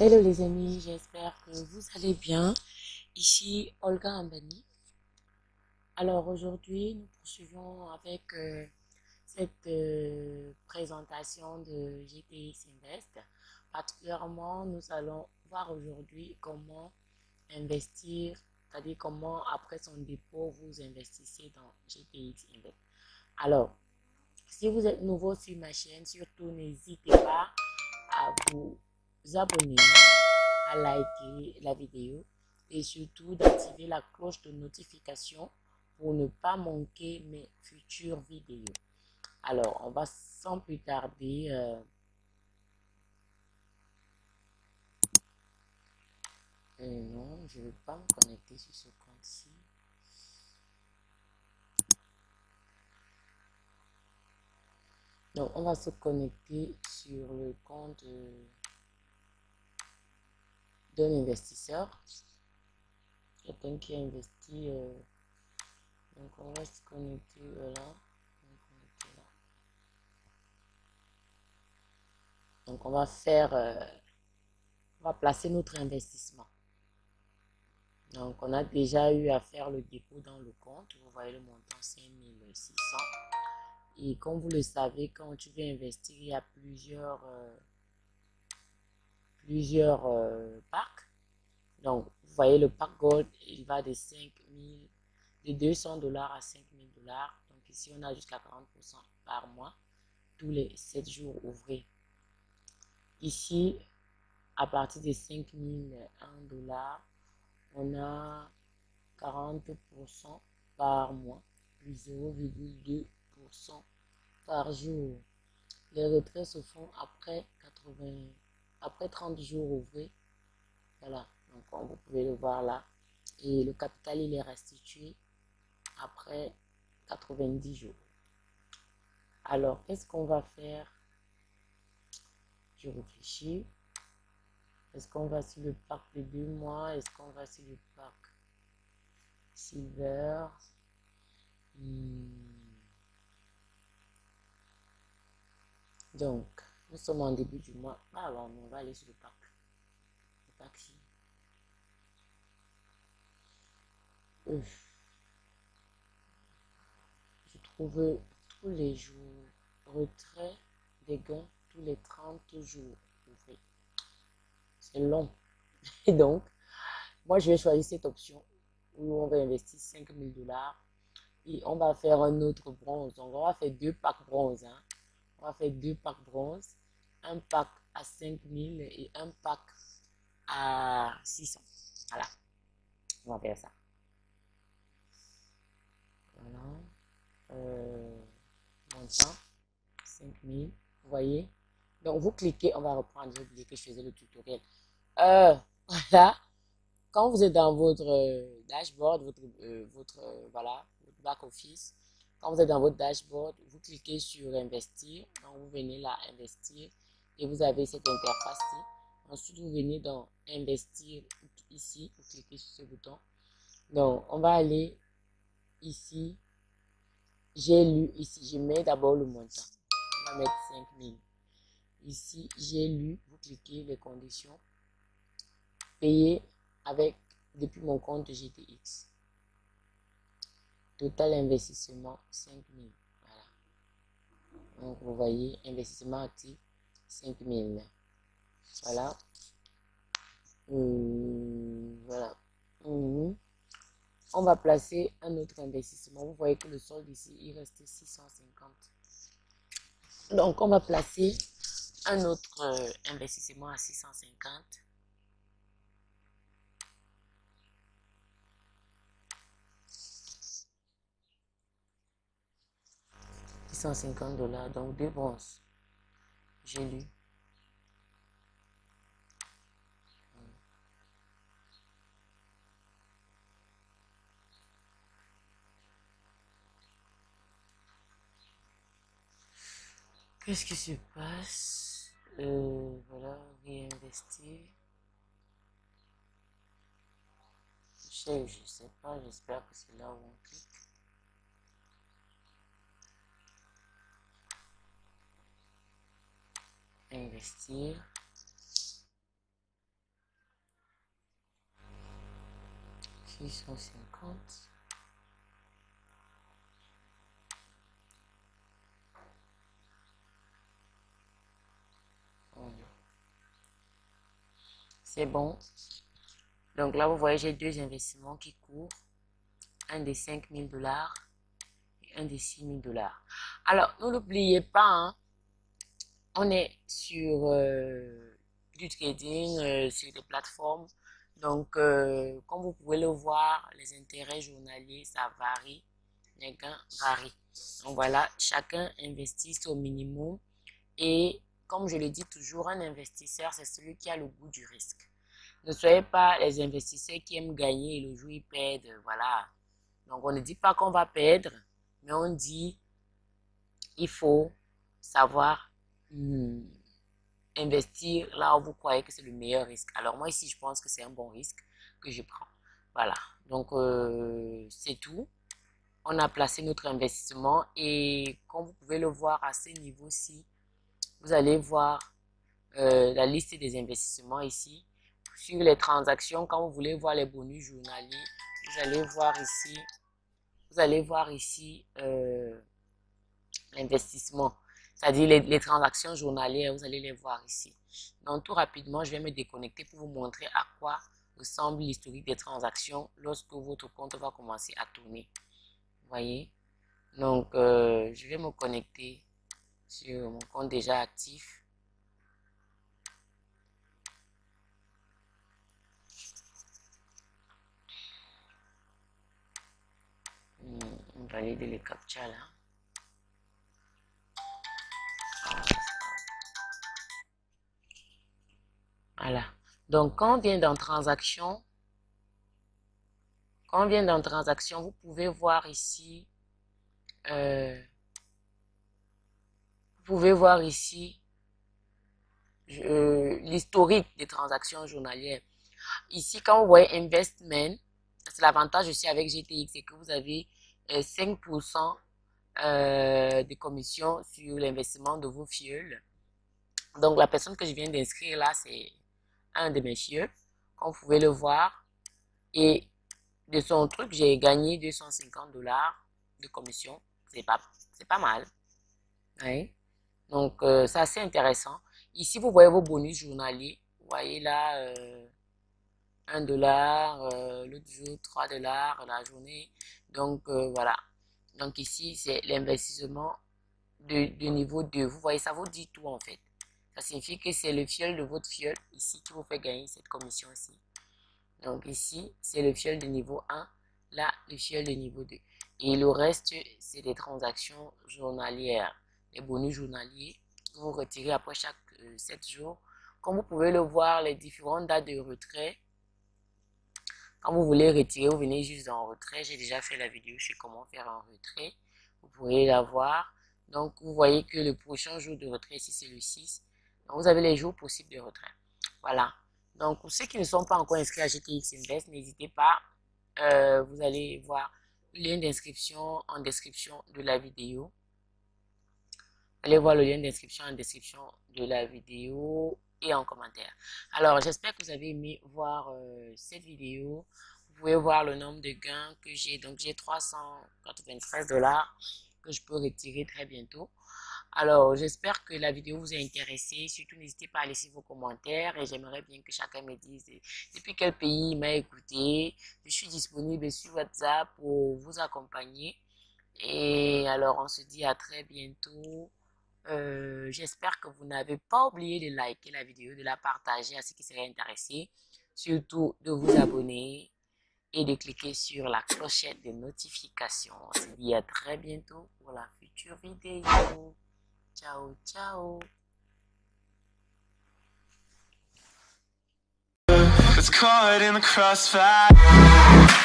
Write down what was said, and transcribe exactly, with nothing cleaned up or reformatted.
Hello les amis, j'espère que vous allez bien. Ici Olga Ambani. Alors aujourd'hui, nous poursuivons avec euh, cette euh, présentation de G T X Invest. Particulièrement, nous allons voir aujourd'hui comment investir, c'est-à-dire comment après son dépôt, vous investissez dans G T X Invest. Alors, si vous êtes nouveau sur ma chaîne, surtout n'hésitez pas à vous abonner, à liker la vidéo et surtout d'activer la cloche de notification pour ne pas manquer mes futures vidéos. Alors, on va sans plus tarder euh, euh, non, je ne vais pas me connecter sur ce compte-ci. Donc, on va se connecter sur le compte euh, d'un investisseur, quelqu'un qui a investi. Euh, donc, on va se connecter euh, là. Donc, on va faire, euh, on va placer notre investissement. Donc, on a déjà eu à faire le dépôt dans le compte. Vous voyez le montant cinq mille six cents. Et comme vous le savez, quand tu veux investir, il y a plusieurs, euh, plusieurs euh, packs. Donc, vous voyez le pack Gold, il va de cinq mille, de deux cents dollars à cinq mille dollars. Donc, ici, on a jusqu'à quarante pour cent par mois, tous les sept jours ouvrés. Ici, à partir de cinq mille un dollar, on a quarante pour cent par mois, plus zéro virgule deux pour cent par jour. Les retraits se font après quatre-vingts, après trente jours ouvrés. Voilà, donc comme vous pouvez le voir là. Et le capital, il est restitué après quatre-vingt-dix jours. Alors, qu'est-ce qu'on va faire? Je réfléchis. Est-ce qu'on va sur le pack de deux mois? Est-ce qu'on va sur le pack Silver? Hmm. Donc, nous sommes en début du mois. Ah, alors, on va aller sur le pack. Le pack ici. Euh, je trouve tous les jours retrait des gains tous les trente jours. C'est long. Et donc, moi, je vais choisir cette option où on va investir cinq mille dollars et on va faire un autre bronze. Donc, on va faire deux packs bronze. Hein. On va faire deux packs bronze, un pack à cinq mille et un pack à six cents. Voilà. On va faire ça. Voilà. Euh, montant, cinq mille. Vous voyez? Donc, vous cliquez, on va reprendre. J'ai oublié que je faisais le tutoriel. Euh, voilà. Quand vous êtes dans votre euh, dashboard, votre, euh, votre, euh, voilà, votre back office, quand vous êtes dans votre dashboard, vous cliquez sur investir. Donc, vous venez là, investir. Et vous avez cette interface-ci. Ensuite, vous venez dans investir ici. Vous cliquez sur ce bouton. Donc, on va aller ici. J'ai lu ici. Je mets d'abord le montant. On va mettre cinq mille. Ici, j'ai lu. Vous cliquez les conditions. Payer avec depuis mon compte G T X. Total investissement cinq mille. Voilà. Donc vous voyez, investissement actif cinq mille. Voilà. Hum, voilà. Hum. On va placer un autre investissement. Vous voyez que le solde ici, il reste six cent cinquante. Donc on va placer un autre euh, investissement à six cent cinquante. six cent cinquante dollars, donc deux bronzes. J'ai lu. Qu'est-ce qui se passe? Euh, voilà, réinvestir. Je sais, je sais pas, j'espère que c'est là où on clique. Investir. six cent cinquante. C'est bon. Donc là, vous voyez, j'ai deux investissements qui courent. Un des cinq mille dollars et un des six mille dollars. Alors, ne l'oubliez pas, hein, on est sur euh, du trading, euh, sur des plateformes. Donc, euh, comme vous pouvez le voir, les intérêts journaliers, ça varie. Les gains varient. Donc voilà, chacun investit au minimum. Et comme je le dis toujours, un investisseur, c'est celui qui a le goût du risque. Ne soyez pas les investisseurs qui aiment gagner et le jour ils perdent. Voilà. Donc, on ne dit pas qu'on va perdre, mais on dit il faut savoir hmm, investir là où vous croyez que c'est le meilleur risque. Alors, moi, ici, je pense que c'est un bon risque que je prends. Voilà. Donc, euh, c'est tout. On a placé notre investissement et comme vous pouvez le voir à ce niveau-ci, vous allez voir euh, la liste des investissements ici. Sur les transactions, quand vous voulez voir les bonus journaliers, vous allez voir ici, vous allez voir ici euh, l'investissement, c'est-à-dire les, les transactions journalières, vous allez les voir ici. Donc tout rapidement, je vais me déconnecter pour vous montrer à quoi ressemble l'historique des transactions lorsque votre compte va commencer à tourner. Vous voyez? Donc euh, je vais me connecter sur mon compte déjà actif. On va valider les captcha là. Voilà. Donc, quand on vient dans transaction, quand on vient dans transaction, vous pouvez voir ici, euh, vous pouvez voir ici euh, l'historique des transactions journalières. Ici, quand vous voyez investment, c'est l'avantage aussi avec G T X, c'est que vous avez euh, cinq pour cent euh, de commission sur l'investissement de vos fioles. Donc, la personne que je viens d'inscrire là, c'est un de mes fioles, comme vous pouvez le voir. Et de son truc, j'ai gagné deux cent cinquante dollars de commission. C'est pas, c'est pas mal. Oui. Donc, euh, c'est assez intéressant. Ici, vous voyez vos bonus journaliers. Vous voyez là, euh, un dollar, euh, l'autre jour, trois dollars la journée. Donc, euh, voilà. Donc, ici, c'est l'investissement de, de niveau deux. Vous voyez, ça vous dit tout en fait. Ça signifie que c'est le fiole de votre fiole ici qui vous fait gagner cette commission-ci. Donc ici, c'est le fiole de niveau un. Là, le fiole de niveau deux. Et le reste, c'est des transactions journalières. Les bonus journaliers que vous retirez après chaque euh, sept jours. Comme vous pouvez le voir, les différentes dates de retrait. Quand vous voulez retirer, vous venez juste en retrait. J'ai déjà fait la vidéo sur comment faire un retrait. Vous pourrez la voir. Donc, vous voyez que le prochain jour de retrait ici, c'est le six. Donc, vous avez les jours possibles de retrait. Voilà. Donc, pour ceux qui ne sont pas encore inscrits à G T X Invest, n'hésitez pas. Euh, vous allez voir le lien d'inscription en description de la vidéo. Allez voir le lien d'inscription en description de la vidéo et en commentaire. Alors, j'espère que vous avez aimé voir euh, cette vidéo. Vous pouvez voir le nombre de gains que j'ai. Donc, j'ai trois cent quatre-vingt-treize dollars que je peux retirer très bientôt. Alors, j'espère que la vidéo vous a intéressé. Surtout, n'hésitez pas à laisser vos commentaires et j'aimerais bien que chacun me dise depuis quel pays il m'a écouté. Je suis disponible sur WhatsApp pour vous accompagner. Et alors, on se dit à très bientôt. Euh, j'espère que vous n'avez pas oublié de liker la vidéo, de la partager à ceux qui seraient intéressés. Surtout, de vous abonner et de cliquer sur la clochette de notification. On se dit à très bientôt pour la future vidéo. Ciao, ciao. It's caught in the crossfire.